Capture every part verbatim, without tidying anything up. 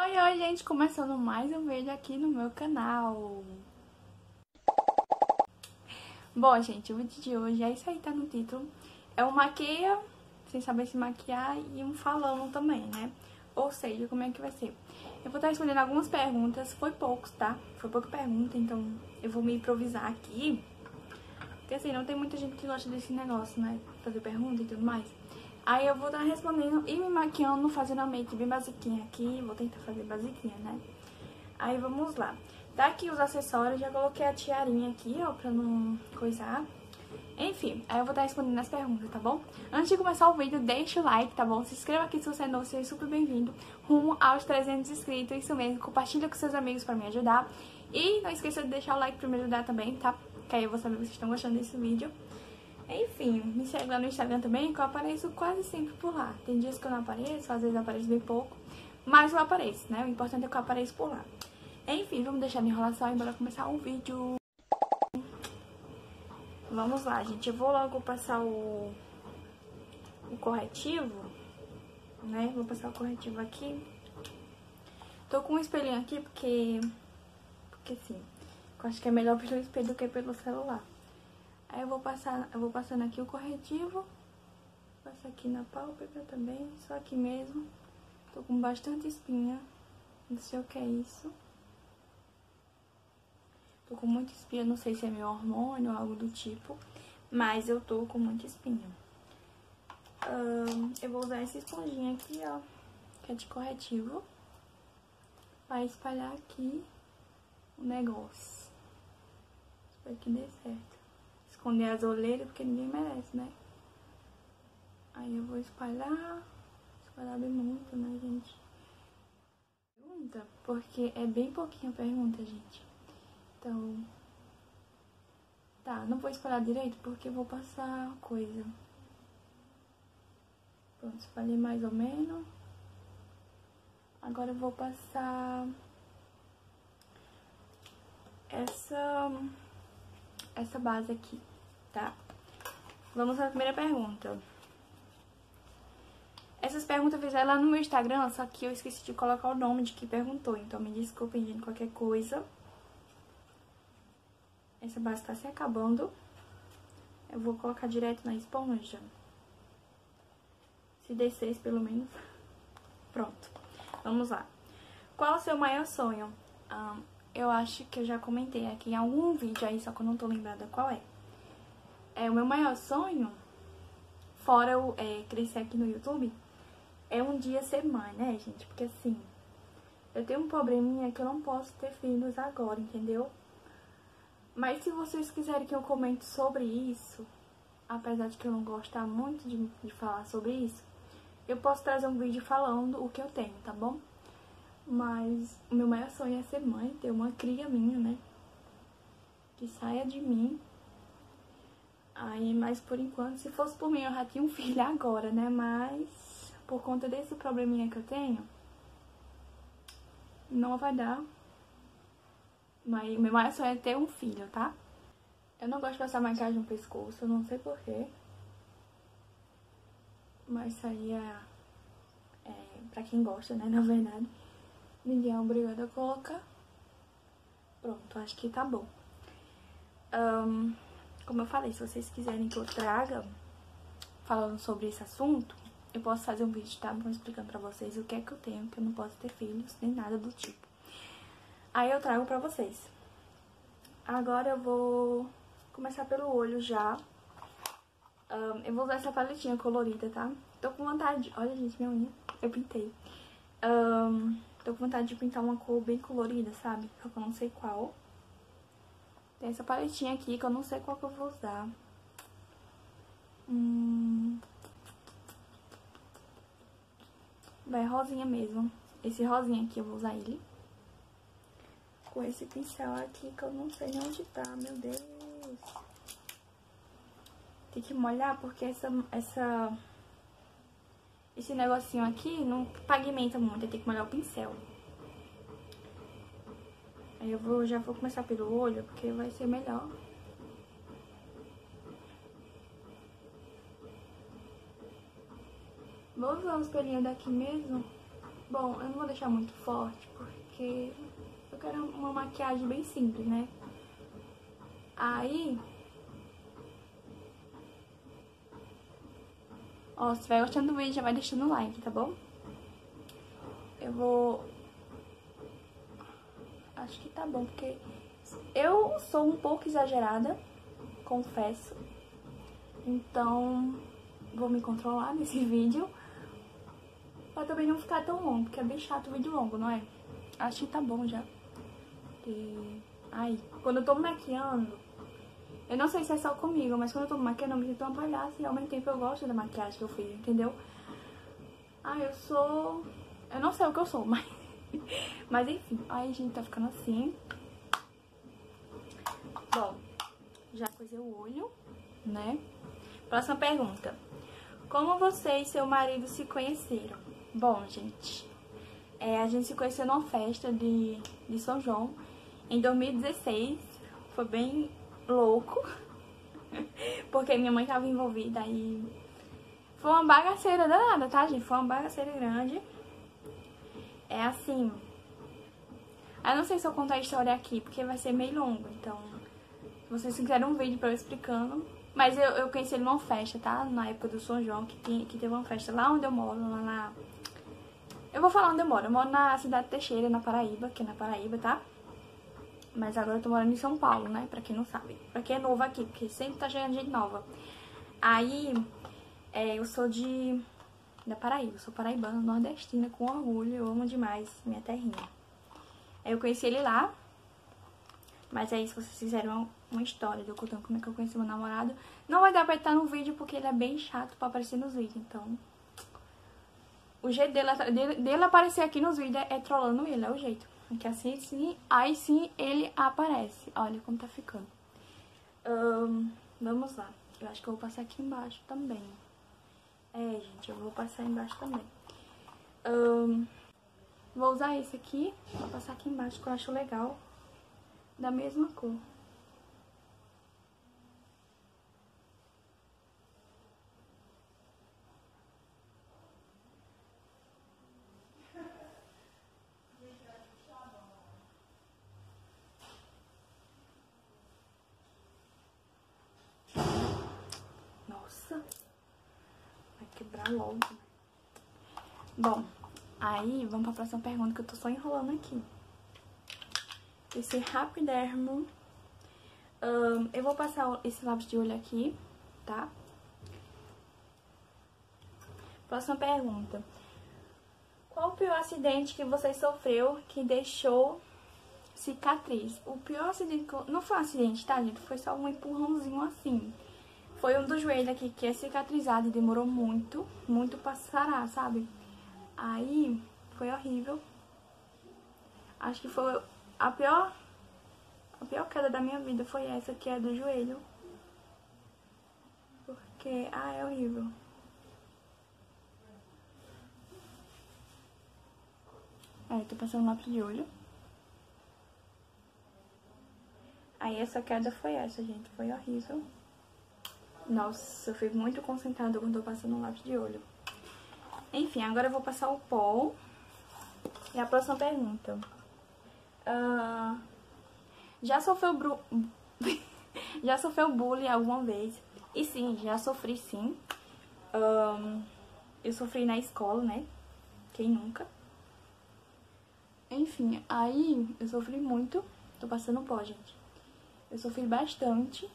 Oi, oi, gente! Começando mais um vídeo aqui no meu canal. Bom, gente, o vídeo de hoje é isso aí, tá no título. É um maquia, sem saber se maquiar, e um falando também, né? Ou seja, como é que vai ser? Eu vou estar respondendo algumas perguntas, foi poucos, tá? Foi pouca pergunta, então eu vou me improvisar aqui. Porque assim, não tem muita gente que gosta desse negócio, né? Fazer pergunta e tudo mais. Aí eu vou estar respondendo e me maquiando, fazendo a make bem basiquinha aqui. Vou tentar fazer basiquinha, né? Aí vamos lá. Tá aqui os acessórios, já coloquei a tiarinha aqui, ó, pra não coisar. Enfim, aí eu vou estar respondendo as perguntas, tá bom? Antes de começar o vídeo, deixa o like, tá bom? Se inscreva aqui se você é novo, seja super bem-vindo. Rumo aos trezentos inscritos, isso mesmo. Compartilha com seus amigos pra me ajudar. E não esqueça de deixar o like pra me ajudar também, tá? Que aí eu vou saber se vocês estão gostando desse vídeo. Enfim, me segue lá no Instagram também, que eu apareço quase sempre por lá. Tem dias que eu não apareço, às vezes eu apareço bem pouco, mas eu apareço, né? O importante é que eu apareço por lá. Enfim, vamos deixar de enrolação e bora começar o vídeo. Vamos lá, gente. Eu vou logo passar o, o corretivo, né? Vou passar o corretivo aqui. Tô com um espelhinho aqui porque, porque sim, eu acho que é melhor pelo espelho do que pelo celular. Aí eu vou passar, eu vou passando aqui o corretivo, passo aqui na pálpebra também, só aqui mesmo. Tô com bastante espinha, não sei o que é isso. Tô com muita espinha, não sei se é meu hormônio ou algo do tipo, mas eu tô com muita espinha. Um, eu vou usar essa esponjinha aqui, ó, que é de corretivo, pra espalhar aqui o negócio. Espero que dê certo. Esconder as olheiras, porque ninguém merece, né? Aí eu vou espalhar, espalhar bem muito, né, gente? Pergunta, porque é bem pouquinho a pergunta, gente. Então, tá, não vou espalhar direito porque eu vou passar coisa. Pronto, espalhei mais ou menos. Agora eu vou passar essa, essa base aqui, tá? Vamos à primeira pergunta. Essas perguntas eu fiz lá no meu Instagram, só que eu esqueci de colocar o nome de quem perguntou. Então me desculpem, gente, qualquer coisa. Essa base tá se acabando. Eu vou colocar direto na esponja. Se descer, pelo menos. Pronto. Vamos lá. Qual o seu maior sonho? Um, eu acho que eu já comentei aqui em algum vídeo aí, só que eu não tô lembrada qual é. É o meu maior sonho, fora eu é, crescer aqui no YouTube, é um dia ser mãe, né, gente? Porque assim, eu tenho um probleminha que eu não posso ter filhos agora, entendeu? Mas se vocês quiserem que eu comente sobre isso, apesar de que eu não gostar muito de, de falar sobre isso, eu posso trazer um vídeo falando o que eu tenho, tá bom? Mas o meu maior sonho é ser mãe, ter uma cria minha, né? Que saia de mim. Aí, mas por enquanto, se fosse por mim, eu já tinha um filho agora, né? Mas por conta desse probleminha que eu tenho, não vai dar. Mas meu maior sonho é ter um filho, tá? Eu não gosto de passar maquiagem no pescoço, eu não sei porquê. Mas isso aí é, é pra quem gosta, né? Na verdade. Ninguém é obrigado a colocar. Pronto, acho que tá bom. Um, como eu falei, se vocês quiserem que eu traga falando sobre esse assunto, eu posso fazer um vídeo, tá? Explicando pra vocês o que é que eu tenho, que eu não posso ter filhos, nem nada do tipo. Aí eu trago pra vocês. Agora eu vou começar pelo olho já. Um, eu vou usar essa paletinha colorida, tá? Tô com vontade... Olha, gente, minha unha. Eu pintei. Um, tô com vontade de pintar uma cor bem colorida, sabe? Só que eu não sei qual. Tem essa paletinha aqui que eu não sei qual que eu vou usar. Hum... Vai rosinha mesmo. Esse rosinha aqui eu vou usar ele. Com esse pincel aqui que eu não sei nem onde tá, meu Deus. Tem que molhar porque essa, essa, esse negocinho aqui não pigmenta muito, tem que molhar o pincel. Aí eu vou, já vou começar pelo olho, porque vai ser melhor. Vou usar o espelhinho daqui mesmo, Bom, eu não vou deixar muito forte, porque eu quero uma maquiagem bem simples, né? Aí... Ó, se estiver gostando do vídeo, já vai deixando o like, tá bom? Eu vou... Acho que tá bom, porque eu sou um pouco exagerada, confesso. Então, vou me controlar nesse vídeo, pra também não ficar tão longo, porque é bem chato o vídeo longo, não é? Acho que tá bom já. E... Ai, quando eu tô maquiando, eu não sei se é só comigo, mas quando eu tô maquiando, eu me sinto uma palhaça e ao mesmo tempo eu gosto da maquiagem que eu fiz, entendeu? Ah, eu sou... Eu não sei o que eu sou, mas... Mas enfim, aí a gente tá ficando assim. Bom, já coisei o olho, né? Próxima pergunta. Como você e seu marido se conheceram? Bom, gente, é, a gente se conheceu numa festa de, de São João em dois mil e dezesseis. Foi bem louco, porque minha mãe tava envolvida e... Foi uma bagaceira danada, tá, gente? Foi uma bagaceira grande. É assim... Eu não sei se eu contar a história aqui, porque vai ser meio longo, então... Se vocês quiserem um vídeo pra eu explicando... Mas eu, eu conheci ele numa festa, tá? Na época do São João, que, tem, que teve uma festa lá onde eu moro, lá na... Eu vou falar onde eu moro. Eu moro na cidade de Teixeira, na Paraíba, que é na Paraíba, tá? Mas agora eu tô morando em São Paulo, né? Pra quem não sabe. Pra quem é novo aqui, porque sempre tá chegando gente nova. Aí, é, eu sou de... da Paraíba. Eu sou paraibana, nordestina, com orgulho. Eu amo demais minha terrinha. Aí eu conheci ele lá. Mas aí, se vocês fizerem uma, uma história de eu contando como é que eu conheci meu namorado, não vai dar pra estar no vídeo, porque ele é bem chato pra aparecer nos vídeos. Então, o jeito dele, dele, dele aparecer aqui nos vídeos é, é trollando ele, é o jeito. Porque assim, sim, aí sim ele aparece. Olha como tá ficando. Um, vamos lá. Eu acho que eu vou passar aqui embaixo também. É, gente, eu vou passar embaixo também. Um, vou usar esse aqui, vou passar aqui embaixo, que eu acho legal. Da mesma cor. Nossa, vai quebrar logo. Bom, aí vamos pra próxima pergunta, que eu tô só enrolando aqui. Esse rapidermo. Um, eu vou passar esse lápis de olho aqui, tá? Próxima pergunta. Qual o pior acidente que você sofreu que deixou cicatriz? O pior acidente... Que eu... Não foi um acidente, tá, gente? Foi só um empurrãozinho assim. Foi um do joelho aqui que é cicatrizado e demorou muito, muito pra sarar, sabe? Aí, foi horrível. Acho que foi a pior... A pior queda da minha vida foi essa, que é do joelho. Porque, ah, é horrível. Aí, tô passando lápis de olho. Aí, essa queda foi essa, gente. Foi horrível. Nossa, eu fico muito concentrada quando tô passando um lápis de olho. Enfim, agora eu vou passar o pó. E a próxima pergunta. Uh, já sofreu bru... já sofreu bullying alguma vez? E sim, já sofri sim. Um, eu sofri na escola, né? Quem nunca? Enfim, aí eu sofri muito. Tô passando pó, gente. Eu sofri bastante.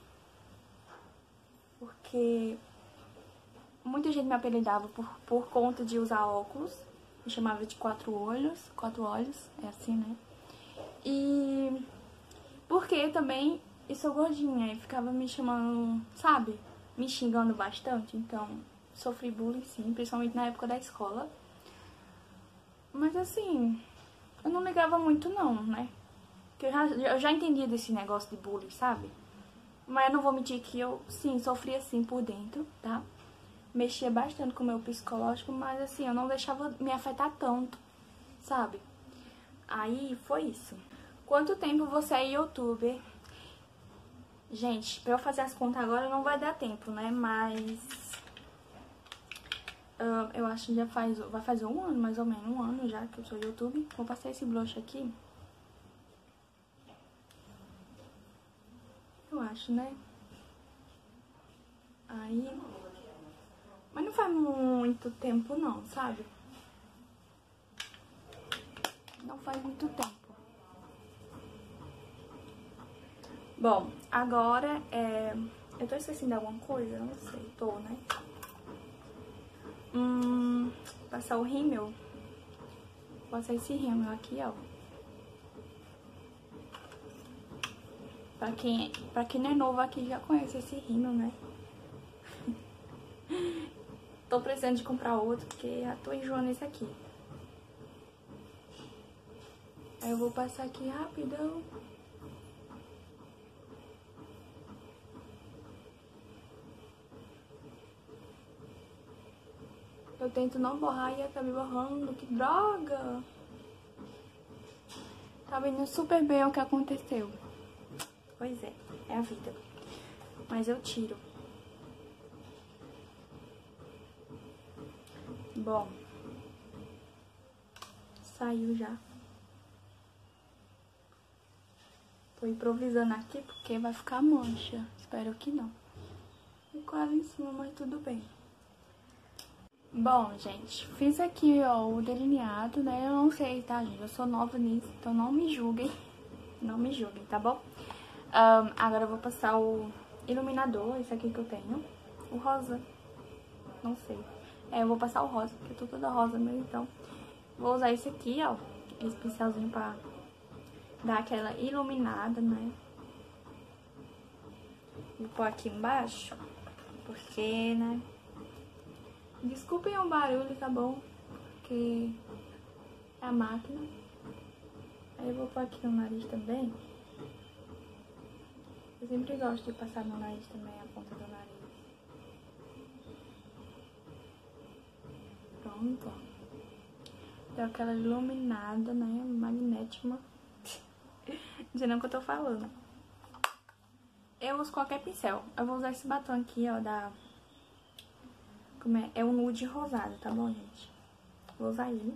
Porque muita gente me apelidava por, por conta de usar óculos. Me chamava de quatro olhos. Quatro olhos, é assim, né? E porque também eu sou gordinha e ficava me chamando, sabe? Me xingando bastante. Então, sofri bullying sim, principalmente na época da escola. Mas assim, eu não ligava muito não, né? Porque eu já, eu já entendia desse negócio de bullying, sabe? Mas eu não vou mentir que eu, sim, sofria assim por dentro, tá? Mexia bastante com o meu psicológico, mas assim, eu não deixava me afetar tanto, sabe? Aí, foi isso. Quanto tempo você é youtuber? Gente, pra eu fazer as contas agora não vai dar tempo, né? Mas... Uh, eu acho que já faz, vai fazer um ano, mais ou menos, um ano já que eu sou do YouTube. Vou passar esse blush aqui. Eu acho, né? Aí... Mas não faz muito tempo não, sabe? Não faz muito tempo. Bom, agora é... Eu tô esquecendo de alguma coisa? Não sei, tô, né? Hum... Passar o rímel. Vou passar esse rímel aqui, ó. Pra quem, pra quem não é novo aqui já conhece esse rímel, né? Tô precisando de comprar outro, porque já tô enjoando esse aqui. Aí eu vou passar aqui rapidão. Eu tento não borrar e tá me borrando. Que droga! Tá vendo super bem o que aconteceu. Pois é, é a vida. Mas eu tiro. Bom. Saiu já. Tô improvisando aqui porque vai ficar mancha. Espero que não. Ficou ali em cima, mas tudo bem. Bom, gente, fiz aqui, ó, o delineado, né? Eu não sei, tá, gente? Eu sou nova nisso, então não me julguem. Não me julguem, tá bom? Um, agora eu vou passar o iluminador, esse aqui que eu tenho. O rosa. Não sei. É, eu vou passar o rosa, porque eu tô toda rosa mesmo, então... Vou usar esse aqui, ó. Esse pincelzinho pra dar aquela iluminada, né? Vou pôr aqui embaixo, porque, né... Desculpem o barulho, tá bom? Porque é a máquina. Aí eu vou pôr aqui no nariz também. Eu sempre gosto de passar no nariz também, a ponta do nariz. Pronto, ó. Deu aquela iluminada, né? Magnética. Não sei nem o que eu tô falando. Eu uso qualquer pincel. Eu vou usar esse batom aqui, ó, da... Como é? É um nude rosado, tá bom, gente? Vou usar ele.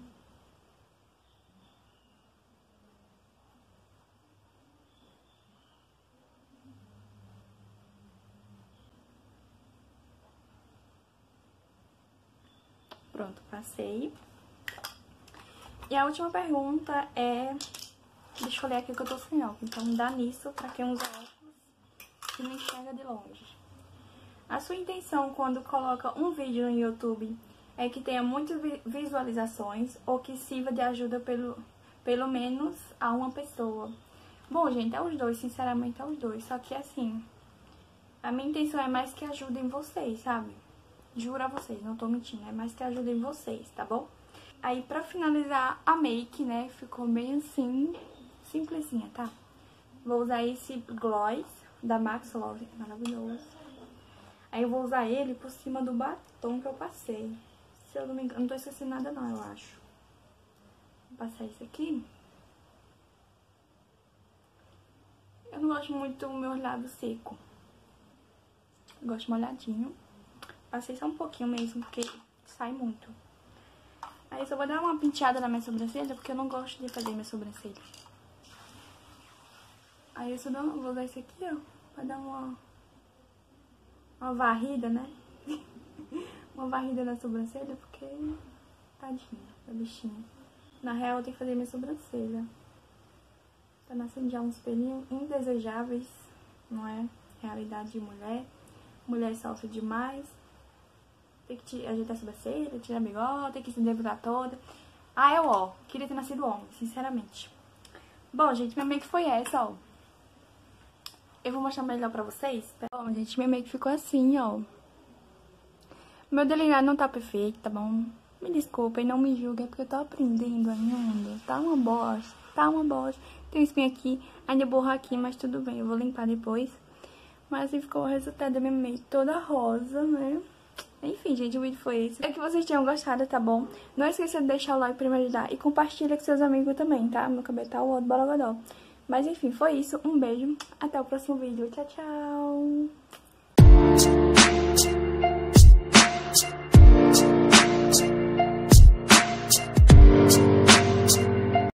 Pronto, passei. E a última pergunta é... Deixa eu ler aqui que eu tô sem óculos. Então dá nisso pra quem usa óculos e não enxerga de longe. A sua intenção quando coloca um vídeo no YouTube é que tenha muitas visualizações ou que sirva de ajuda pelo, pelo menos a uma pessoa? Bom, gente, é os dois, sinceramente é os dois. Só que assim, a minha intenção é mais que ajudem vocês, sabe? Juro a vocês, não tô mentindo, é mais que ajudem vocês, tá bom? Aí pra finalizar a make, né, ficou bem assim, simplesinha, tá? Vou usar esse gloss da Max Love, maravilhoso. Aí eu vou usar ele por cima do batom que eu passei. Se eu não me engano, não tô esquecendo nada não, eu acho. Vou passar esse aqui. Eu não gosto muito do meu olhado seco. Eu gosto molhadinho. Passei só um pouquinho mesmo, porque sai muito. Aí eu só vou dar uma penteada na minha sobrancelha, porque eu não gosto de fazer minha sobrancelha. Aí eu só dou, vou usar esse aqui, ó, pra dar uma... Uma varrida, né? Uma varrida na sobrancelha, porque... Tadinha, a bichinha. Na real, eu tenho que fazer minha sobrancelha. Tá nascendo já uns pelinhos indesejáveis, não é? Realidade de mulher. Mulher sofre demais. Tem que ajeitar a sobrancelha, tirar bigode, tem que se depilar toda. Ah, eu, ó, queria ter nascido homem, sinceramente. Bom, gente, minha make foi essa, ó. Eu vou mostrar melhor pra vocês. Bom, gente, minha make ficou assim, ó. Meu delineado não tá perfeito, tá bom? Me desculpem, não me julguem, porque eu tô aprendendo ainda. Tá uma bosta, tá uma bosta. Tem um espinho aqui, ainda borra aqui, mas tudo bem, eu vou limpar depois. Mas assim ficou o resultado da minha make toda rosa, né? Enfim, gente, o vídeo foi esse. Espero que vocês tenham gostado, tá bom? Não esqueça de deixar o like pra me ajudar e compartilha com seus amigos também, tá? Meu cabelo tá o outro borogodó. Mas enfim, foi isso. Um beijo. Até o próximo vídeo. Tchau, tchau.